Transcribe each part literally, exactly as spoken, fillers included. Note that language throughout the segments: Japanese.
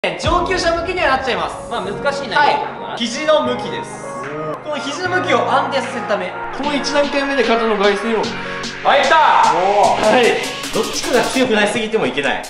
上級者向きにはなっちゃいます。 まあ難しいな。 はい、肘の向きです。この肘の向きを安定させるため、このいち段階目で肩の外旋を入った。 はい、どっちかが強くなりすぎてもいけない。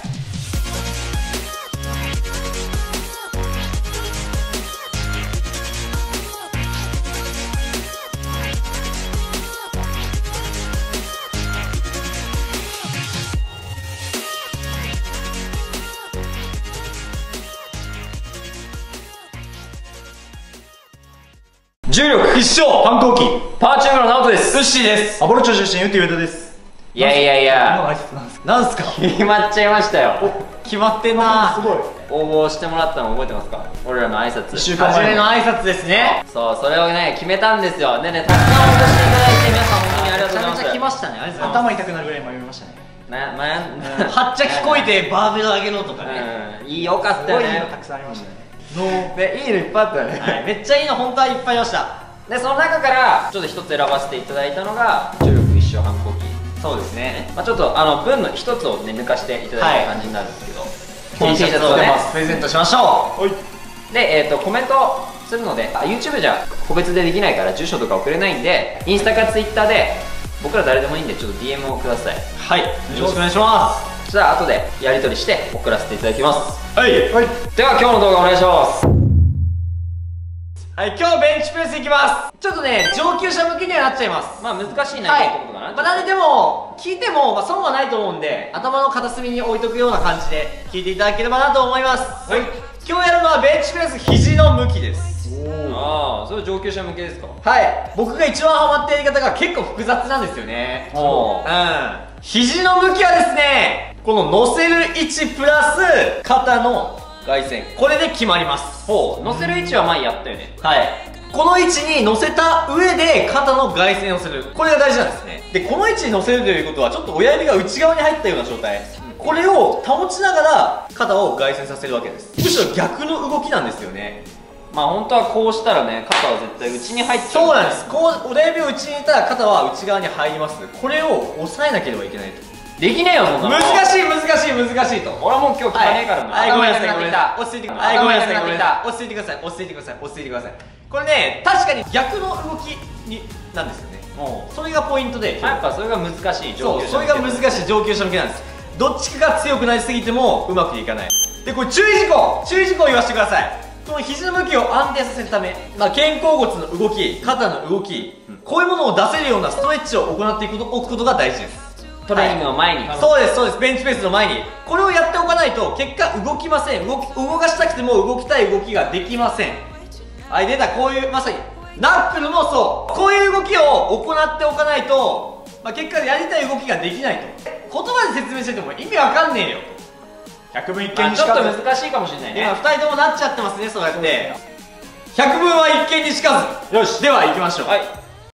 重力必勝反抗期パワーチューブのナオトです。 ウッシーです。 アポロッチョ出身ウッディ上田です。 いやいやいや、 なんすか決まっちゃいましたよ。 決まってんな。 すごい。 応募してもらったの覚えてますか？俺らの挨拶、 いっしゅうかん初まえめの挨拶ですね。 そう、それをね決めたんですよ。でね、たくさん応募していただいて皆さん本当にありがとうございます。 めちゃめちゃ来ましたね。ありがとうございます。 頭痛くなるぐらい迷いましたね。 な、まあ、 はっちゃ聞こえてバーベル上げろとかね。 うん、いい、よかったよね。 すごいいいのたくさんありましたね。 で、いいのいっぱいあったよね。 はい、めっちゃいいの本当はいっぱいありました。 で、その中からちょっと一つ選ばせていただいたのが重力一生反抗期。 そうですね。 まあちょっとあの文の一つをね抜かしていただいた感じになるんですけど、 この T シャツをねプレゼントしましょう。で、えっとコメントするので、あ YouTube じゃ個別でできないから住所とか送れないんで、インスタか Twitter で僕ら誰でもいいんでちょっと ディーエム をください。 はい、よろしくお願いします。 そしたら後でやり取りして送らせていただきます。 はいはい。 では今日の動画お願いします。 はい、今日ベンチプレスいきます。ちょっとね、上級者向きにはなっちゃいます。 まあ難しいなはい、 ってことかな。 まあ、なんででも聞いても、まあ、損はないと思うんで、頭の片隅に置いとくような感じで聞いていただければなと思います。はい、今日やるのはベンチプレス肘の向きです。 ああ、それ上級者向けですか？ はい、僕が一番ハマってるやり方が結構複雑なんですよね。 おー、 うん、肘の向きはですね、この乗せる位置プラス肩の外旋、これで決まります。 ほう、乗せる位置は前やったよね。 はい、この位置に乗せた上で肩の外旋をする、これが大事なんですね。で、この位置に乗せるということはちょっと親指が内側に入ったような状態、うん、これを保ちながら肩を外旋させるわけです。むしろ逆の動きなんですよね。 まあ本当はこうしたらね、肩は絶対内に入っちゃう。 そうなんです。こう親指を内に入れたら肩は内側に入ります。これを押さえなければいけないと。 できねえよ、そんなの。 難しい難しい難しいと。 俺はもう今日聞かねえからな。 はい、ごめんなさいごめんなさい。落ち着いてください。はい、ごめんなさいごめんなさい。落ち着いてください。落ち着いてください。落ち着いてください。これね、確かに逆の動きになんですよね。それがポイントで、 やっぱそれが難しい上級者向け。そう、それが難しい上級者向けなんです。どっちかが強くなりすぎてもうまくいかない。で、これ注意事項注意事項を言わせてください。この肘の向きを安定させるため、まあ、肩甲骨の動き、肩の動き、うん、こういうものを出せるようなストレッチを行っていくおくことが大事です。 トレーニングの前に、はい、 そうですそうです。ベンチプレスの前にこれをやっておかないと結果動きません。動き動かしたくても動きたい動きができません。はい、出た。こういうまさにナックルもそうこういう動きを行っておかないと、まあ、結果やりたい動きができないと。言葉で説明してても意味わかんねえよと。百分一見にしかず。 ちょっと難しいかもしれないね。 今ふたりともなっちゃってますね。そうやって百分は一見にしかず。よし、では行きましょう。はい、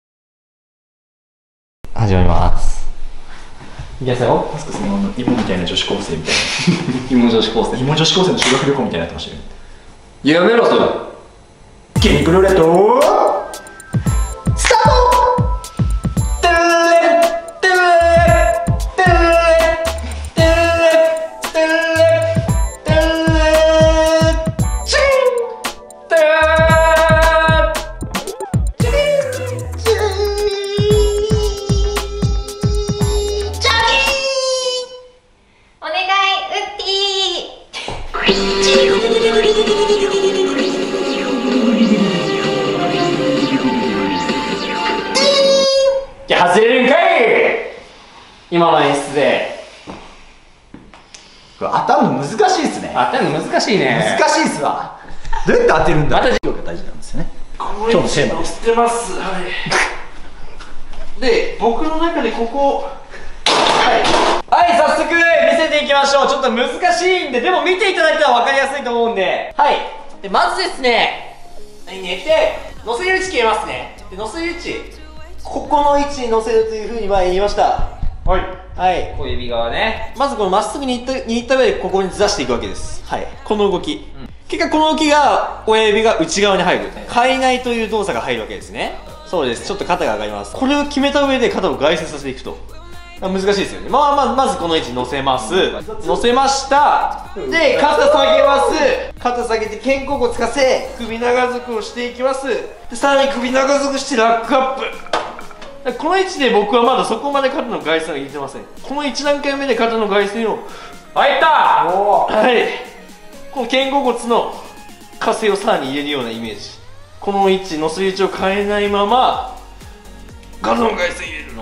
始まります。 いきますよ。 マスクさんの芋みたいな女子高生みたいな芋女子高生芋女子高生の修学旅行みたいになってましたよね。 やめろそれ。 筋肉ルーレットスタート。 外れるんかい今の演出で。 これ当たるの難しいっすね。 当てるの難しいね。 難しいっすわ。どうやって当てるんだ。また授業が大事なんですよね。今日のテーマです。 知ってます。はいで、僕の中でここはいはい、早速見せていきましょう。ちょっと難しいんで、でも見ていただいたら分かりやすいと思うんで。はい、でまずですね、寝て乗せる位置決めますね。で乗せる位置、ここの位置に乗せるというふうに前言いました。はいはい、 小指側ね。 まずこのまっすぐに握った上でここにずらしていくわけです。はい、この動き、うん、結果この動きが親指が内側に入る、海内という動作が入るわけですね。そうです。ちょっと肩が上がります。これを決めた上で肩を外旋させていくと。 難しいですよね。まあまあまずこの位置乗せます。乗せました。で肩下げます。肩下げて肩甲骨つかせ首長族をしていきます。でさらに首長族してラックアップ。この位置で僕はまだそこまで肩の外旋を入れてません。このいち段階目で肩の外旋を入った。 はいこの肩甲骨の火星をさらに入れるようなイメージ。この位置乗せる位置を変えないまま肩の外旋入れる。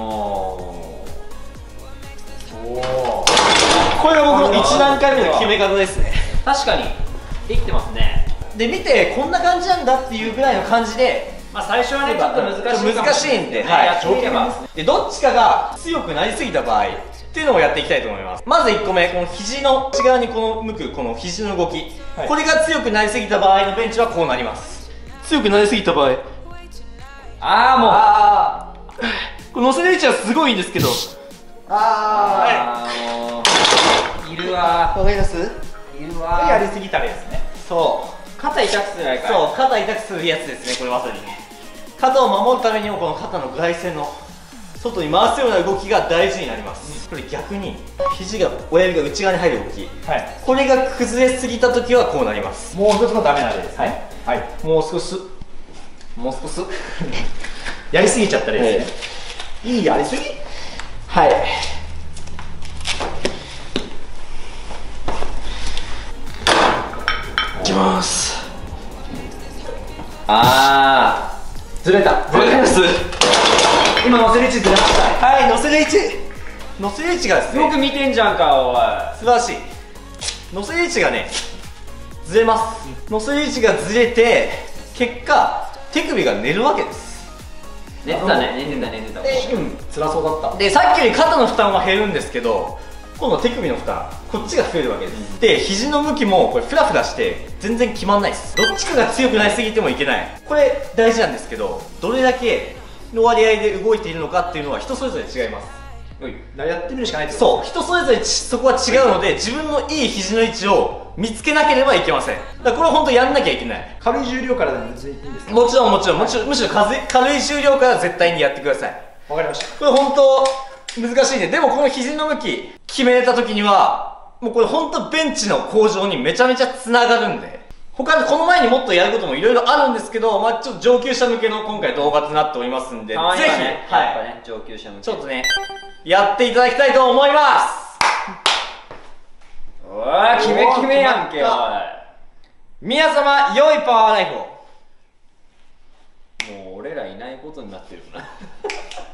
これが僕のいち段階目の決め方ですね。 確かにできてますね。 で見てこんな感じなんだっていうぐらいの感じで、 まあ最初はねちょっと難しいかもしれない難しいんで、 はい、やってみれば。 でどっちかが強くなりすぎた場合っていうのをやっていきたいと思います。まずいっこめ、この肘の内側にこの向くこの肘の動き、はい、これが強くなりすぎた場合のベンチはこうなります。 強くなりすぎた場合、 ああもうあこれ乗せる位置はすごいんですけど、 ああいるわわかります？ いるわやりすぎたらですね。 そう肩痛くするやつか。 そう肩痛くするやつですね。これまさに肩を守るためにもこの肩の外旋の外に回すような動きが大事になります。これ逆に肘が親指が内側に入る動き、 はい、 これが崩れすぎた時はこうなります。 もう一つのダメな例ですね。はい、はい、 もう少しもう少しやりすぎちゃったらですね、えー、いいやりすぎ。 はいいきます。 あずれた。 わかります。 今乗せる位置ずれました。 はい、乗せる位置乗せる位置がですねよく見てんじゃんかおい。 素晴らしい。乗せる位置がねずれます。乗せる位置がずれて結果手首が寝るわけです。 寝てたね寝てた寝てた。 うん辛そうだった。 でさっきより肩の負担は減るんですけど今度は手首の負担こっちが増えるわけです、うん、で肘の向きもこれフラフラして全然決まんないです。どっちかが強くなりすぎてもいけない。これ大事なんですけどどれだけの割合で動いているのかっていうのは人それぞれ違います。 やってみるしかないってこと。 そう人それぞれそこは違うので自分のいい肘の位置を見つけなければいけません。だからこれは本当やんなきゃいけない。 軽い重量からでも全然いいんですか？ もちろんもちろんもちろんむしろ軽い軽い重量から絶対にやってください。 わかりました。 これ本当難しいね。でもこの肘の向き決めれた時にはもうこれ本当ベンチの向上にめちゃめちゃつながるんで、他にこの前にもっとやることもいろいろあるんですけど、まあちょっと上級者向けの今回動画となっておりますんで、ぜひ、 はい、やっぱね上級者向けちょっとねやっていただきたいと思います。 おい決め決めやんけおい。 皆様良いパワーナイフを。 もう俺らいないことになってるな